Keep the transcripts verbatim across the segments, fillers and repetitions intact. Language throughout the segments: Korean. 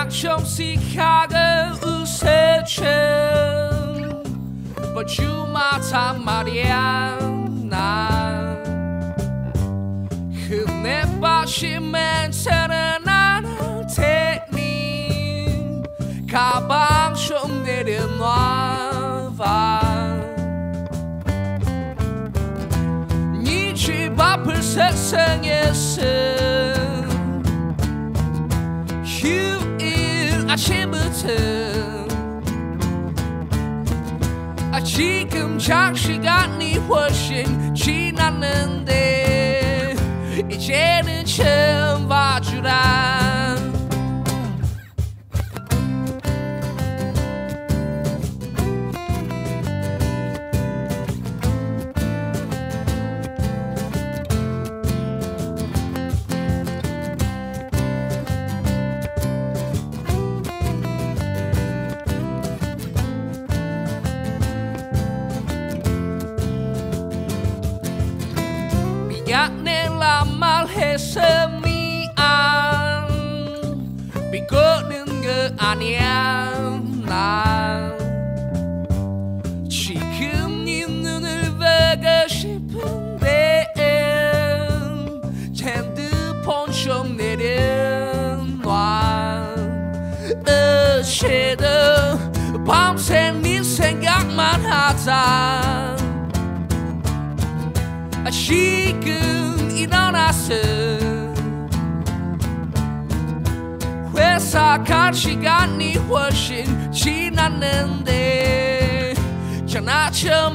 조금씩 하고 웃어줘 But you 마타 말이야 난 흔해 빠진 멘트는 안 할 테니 가방 좀 내려놔봐 네 집 앞을 세상에서 휴일 아침부터 아, 지금 장시간이 훨씬 지났는데 이제는 처음 봐주라 미안해라 말해서 미안 비꼬는 거 아니야 난 지금 네 눈을 보고 싶은데 핸드폰 좀 내려놔 어제도 밤새 네 생각만 하자 지금 일어났어 회사 갈 시간이 훨씬 지났는데 전화 좀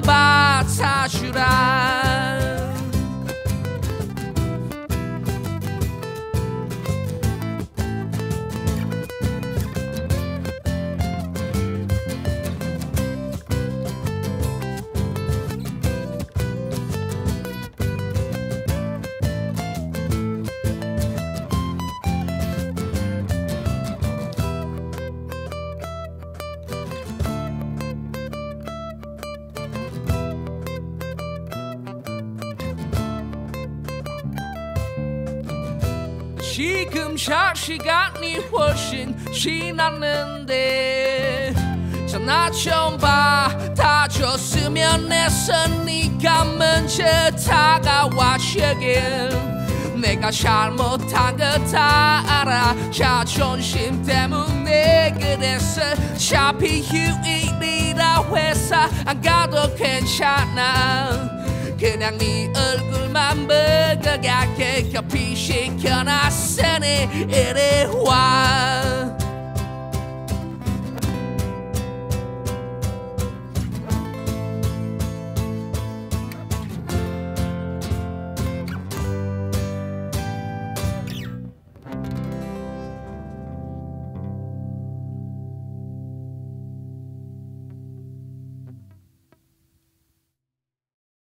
받아주라 지금 잘 시간이 훨씬 지났는데 전화 좀 받아줬으면 해서 네가 먼저 다가와주길 내가 잘못한 거 다 알아 자존심 때문에 그랬어 어차피 휴일이라 회사 안 가도 괜찮아 그냥 네 얼굴만 보고 갈게 커피 시켜놨으니 이리 와